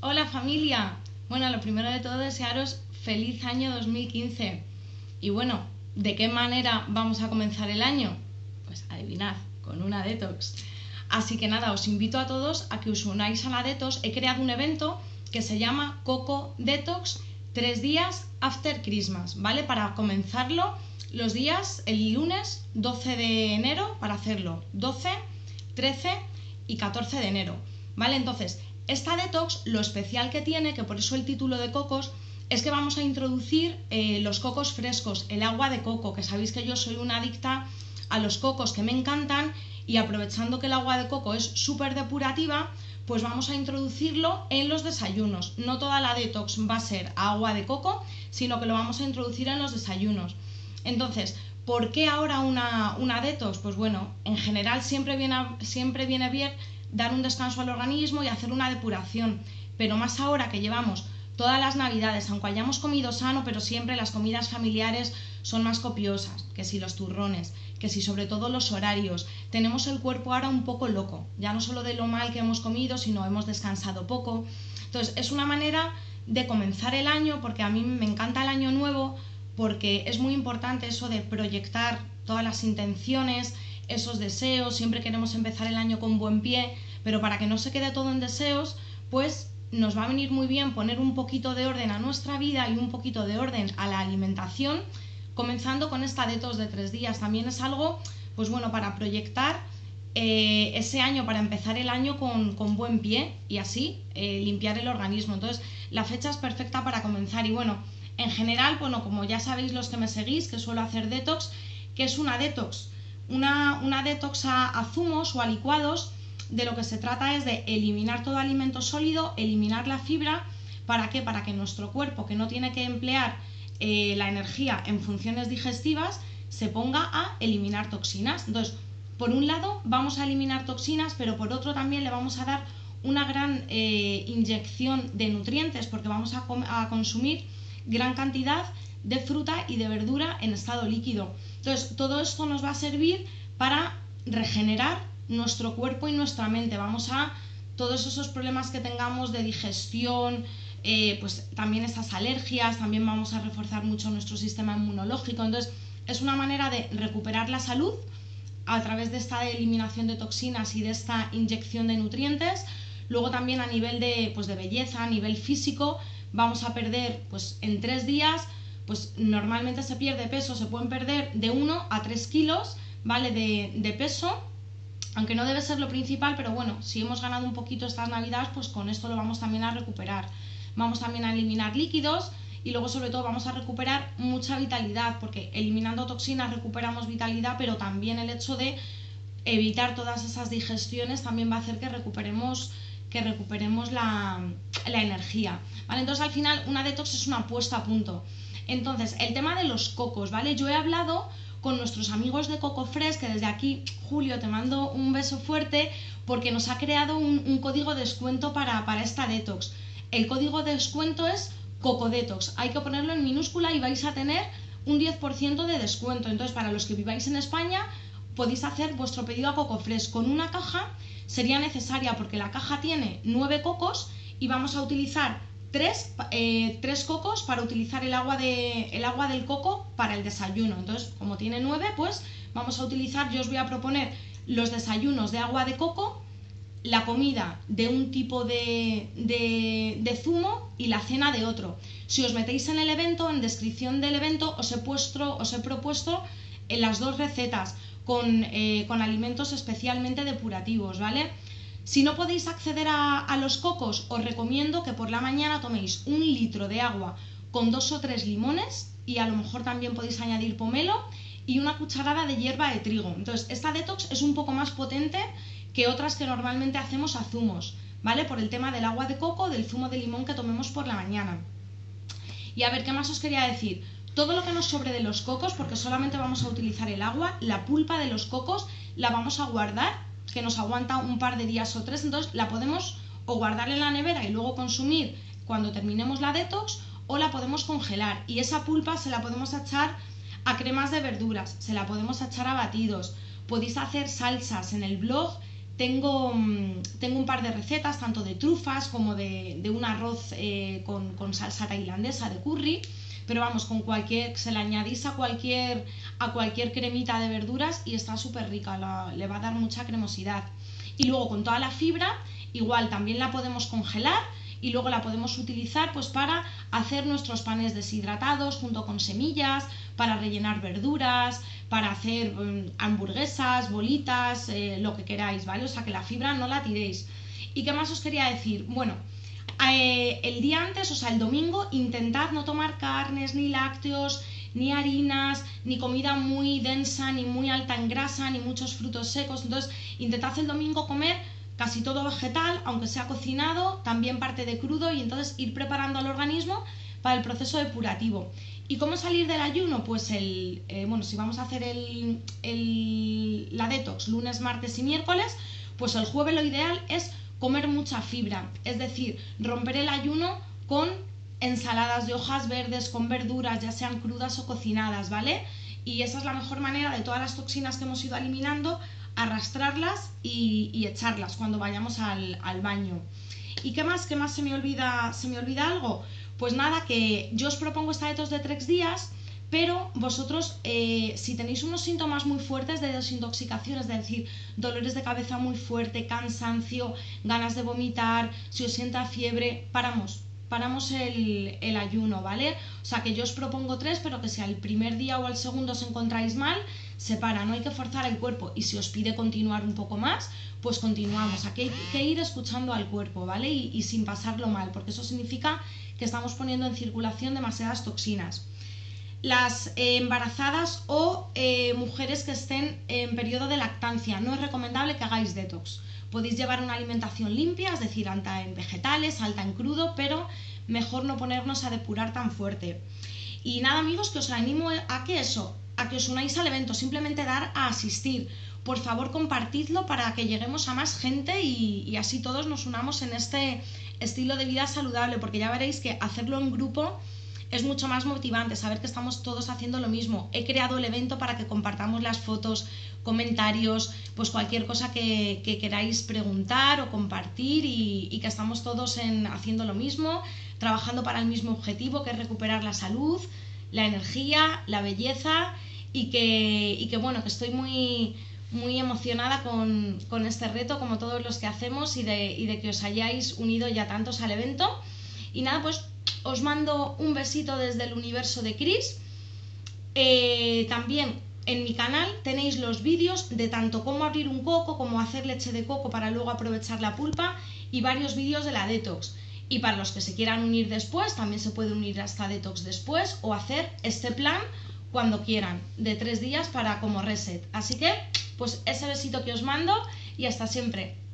Hola familia. Bueno, lo primero de todo desearos feliz año 2015. Y bueno, ¿de qué manera vamos a comenzar el año? Pues adivinad, con una detox. Así que nada, os invito a todos a que os unáis a la detox. He creado un evento que se llama Coco Detox 3 días after Christmas, ¿vale? Para comenzarlo los días, el lunes 12 de enero, para hacerlo 12, 13 y 14 de enero, ¿vale? Entonces, esta detox, lo especial que tiene, que por eso el título de cocos, es que vamos a introducir los cocos frescos, el agua de coco, que sabéis que yo soy una adicta a los cocos, que me encantan, y aprovechando que el agua de coco es súper depurativa, pues vamos a introducirlo en los desayunos. No toda la detox va a ser agua de coco, sino que lo vamos a introducir en los desayunos. Entonces, ¿por qué ahora una detox? Pues bueno, en general siempre viene bien dar un descanso al organismo y hacer una depuración, pero más ahora que llevamos todas las navidades, aunque hayamos comido sano, pero siempre las comidas familiares son más copiosas, que si los turrones, que si sobre todo los horarios. Tenemos el cuerpo ahora un poco loco, ya no solo de lo mal que hemos comido, sino hemos descansado poco. Entonces es una manera de comenzar el año, porque a mí me encanta el año nuevo, porque es muy importante eso de proyectar todas las intenciones, esos deseos. Siempre queremos empezar el año con buen pie, pero para que no se quede todo en deseos, pues nos va a venir muy bien poner un poquito de orden a nuestra vida y un poquito de orden a la alimentación, comenzando con esta detox de 3 días. También es algo, pues bueno, para proyectar ese año, para empezar el año con buen pie y así limpiar el organismo. Entonces, la fecha es perfecta para comenzar. Y bueno, en general, bueno, como ya sabéis los que me seguís, que suelo hacer detox, que es una detox, una detox a zumos o a licuados. De lo que se trata es de eliminar todo alimento sólido, eliminar la fibra. ¿Para qué? Para que nuestro cuerpo, que no tiene que emplear la energía en funciones digestivas, se ponga a eliminar toxinas. Entonces, por un lado vamos a eliminar toxinas, pero por otro también le vamos a dar una gran inyección de nutrientes, porque vamos a consumir gran cantidad de fruta y de verdura en estado líquido. Entonces, todo esto nos va a servir para regenerar nuestro cuerpo y nuestra mente. Vamos a todos esos problemas que tengamos de digestión, pues también esas alergias, también vamos a reforzar mucho nuestro sistema inmunológico. Entonces, es una manera de recuperar la salud a través de esta eliminación de toxinas y de esta inyección de nutrientes. Luego también a nivel de belleza, a nivel físico, vamos a perder, pues en 3 días, pues normalmente se pierde peso, se pueden perder de 1 a 3 kilos, ¿vale? De peso, aunque no debe ser lo principal, pero bueno, si hemos ganado un poquito estas navidades, pues con esto lo vamos también a recuperar. Vamos también a eliminar líquidos y luego sobre todo vamos a recuperar mucha vitalidad, porque eliminando toxinas recuperamos vitalidad, pero también el hecho de evitar todas esas digestiones también va a hacer que recuperemos la energía, ¿vale? Entonces al final una detox es una puesta a punto. Entonces el tema de los cocos, ¿vale? Yo he hablado con nuestros amigos de Coco Fresh, que desde aquí, Julio, te mando un beso fuerte, porque nos ha creado un código de descuento para esta detox. El código de descuento es COCODETOX, hay que ponerlo en minúscula y vais a tener un 10% de descuento. Entonces, para los que viváis en España, podéis hacer vuestro pedido a Coco Fresh. Con una caja sería necesaria, porque la caja tiene 9 cocos y vamos a utilizar 3 cocos para utilizar el agua del coco para el desayuno. Entonces, como tiene 9, pues vamos a utilizar, yo os voy a proponer los desayunos de agua de coco, la comida de un tipo de zumo y la cena de otro. Si os metéis en el evento, en descripción del evento, os he propuesto las 2 recetas con alimentos especialmente depurativos, ¿vale? Si no podéis acceder a los cocos, os recomiendo que por la mañana toméis 1 litro de agua con 2 o 3 limones, y a lo mejor también podéis añadir pomelo y una cucharada de hierba de trigo. Entonces, esta detox es un poco más potente que otras que normalmente hacemos a zumos, ¿vale? Por el tema del agua de coco, del zumo de limón que tomemos por la mañana. Y a ver, ¿qué más os quería decir? Todo lo que nos sobre de los cocos, porque solamente vamos a utilizar el agua, la pulpa de los cocos la vamos a guardar, que nos aguanta un par de días o 3, entonces la podemos o guardar en la nevera y luego consumir cuando terminemos la detox, o la podemos congelar, y esa pulpa se la podemos echar a cremas de verduras, se la podemos echar a batidos. Podéis hacer salsas en el blog tengo un par de recetas, tanto de trufas como de un arroz con salsa tailandesa de curry, pero vamos, se le añadís a cualquier cremita de verduras y está súper rica, le va a dar mucha cremosidad. Y luego con toda la fibra, igual también la podemos congelar y luego la podemos utilizar pues para hacer nuestros panes deshidratados junto con semillas, para rellenar verduras, para hacer hamburguesas, bolitas, lo que queráis, ¿vale? O sea que la fibra no la tiréis. ¿Y qué más os quería decir? Bueno, el día antes, o sea el domingo, intentad no tomar carnes, ni lácteos, ni harinas, ni comida muy densa, ni muy alta en grasa, ni muchos frutos secos. Entonces intentad el domingo comer casi todo vegetal, aunque sea cocinado, también parte de crudo, y entonces ir preparando al organismo para el proceso depurativo. ¿Y cómo salir del ayuno? Pues si vamos a hacer la detox lunes, martes y miércoles, pues el jueves lo ideal es comer mucha fibra, es decir, romper el ayuno con ensaladas de hojas verdes, con verduras, ya sean crudas o cocinadas, ¿vale? Y esa es la mejor manera de todas las toxinas que hemos ido eliminando, arrastrarlas y echarlas cuando vayamos al baño. ¿Y qué más? ¿Se me olvida algo? Pues nada, que yo os propongo esta detox de 3 días, pero vosotros, si tenéis unos síntomas muy fuertes de desintoxicación, es decir, dolores de cabeza muy fuerte, cansancio, ganas de vomitar, si os sienta fiebre, paramos el ayuno, ¿vale? O sea que yo os propongo 3, pero que si al primer día o al segundo os encontráis mal, se para, no hay que forzar el cuerpo, y si os pide continuar un poco más, pues continuamos. Aquí hay que ir escuchando al cuerpo, ¿vale? Y sin pasarlo mal, porque eso significa que estamos poniendo en circulación demasiadas toxinas. Las embarazadas o mujeres que estén en periodo de lactancia, no es recomendable que hagáis detox. Podéis llevar una alimentación limpia, es decir, alta en vegetales, alta en crudo, pero mejor no ponernos a depurar tan fuerte. Y nada, amigos, que os animo a que os unáis al evento, simplemente dar a asistir. Por favor, compartidlo para que lleguemos a más gente y así todos nos unamos en este estilo de vida saludable, porque ya veréis que hacerlo en grupo es mucho más motivante, saber que estamos todos haciendo lo mismo. He creado el evento para que compartamos las fotos, comentarios, pues cualquier cosa que queráis preguntar o compartir, y que estamos todos haciendo lo mismo, trabajando para el mismo objetivo, que es recuperar la salud, la energía, la belleza, y que bueno, que estoy muy emocionada con este reto, como todos los que hacemos, y de que os hayáis unido ya tantos al evento. Y nada, pues os mando un besito desde el universo de Cris. También en mi canal tenéis los vídeos de tanto cómo abrir un coco, como hacer leche de coco para luego aprovechar la pulpa, y varios vídeos de la detox. Y para los que se quieran unir después, también se puede unir a esta detox después, o hacer este plan cuando quieran, de 3 días para como reset. Así que, pues ese besito que os mando, y hasta siempre.